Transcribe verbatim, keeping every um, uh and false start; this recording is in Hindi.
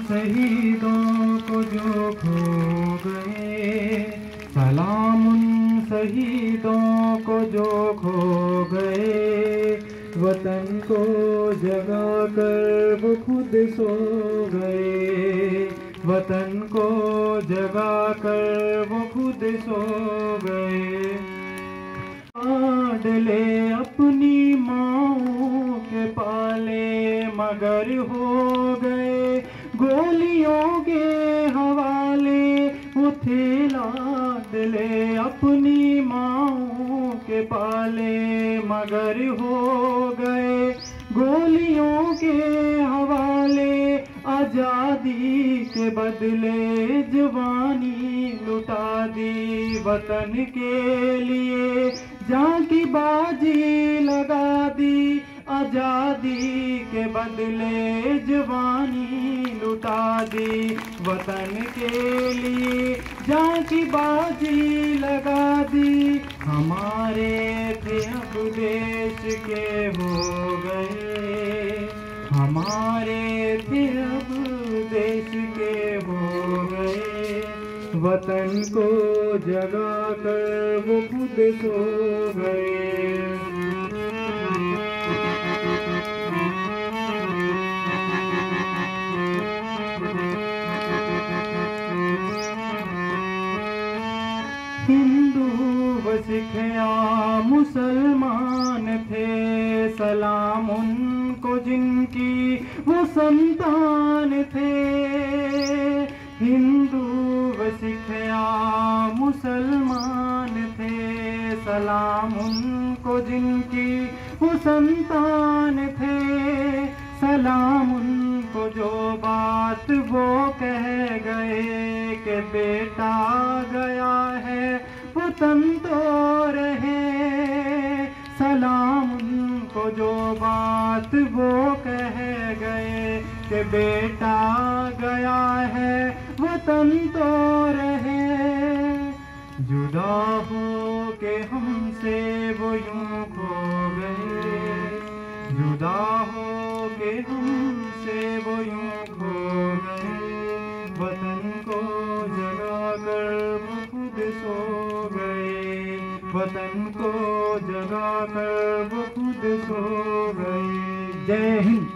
शहीदों को जो खो गए, सलाम उन शहीदों को जो खो गए। वतन को जगा कर वो खुद सो गए, वतन को जगा कर वो खुद सो गए। लाडले अपनी माओं के पाले मगर हो गए, गोलियों के हवाले वो थे लाडले अपनी माओं के पाले मगर हो गए, गोलियों के हवाले। आजादी के बदले जवानी लुटा दी, वतन के लिए जान की बाजी लगा दी। आजादी के बदले जवानी लुटा दी, वतन के लिए जान की बाजी लगा दी। हमारे थे अब देश के हो गए, हमारे थे अब देश के हो गए। वतन को जगा कर वो खुद सो गए। हिंदू व सिख या मुसलमान थे, सलाम उनको जिनकी वो संतान थे। हिंदू व सिख या मुसलमान थे, सलाम उनको जिनकी वो संतान थे। सलाम उनको जो बात वो कह गए कि बेटा गया है वतन तो रहे। सलाम उनको जो बात वो कह गए कि बेटा गया है वतन तो रहे। जुदा हो के हमसे वो यूं खो गए, जुदा हो के हमसे वो यूं खो गए। वतन को जगा कर वो खुद सो गए, वतन को जगा कर वो खुद सो गए। जय हिंद।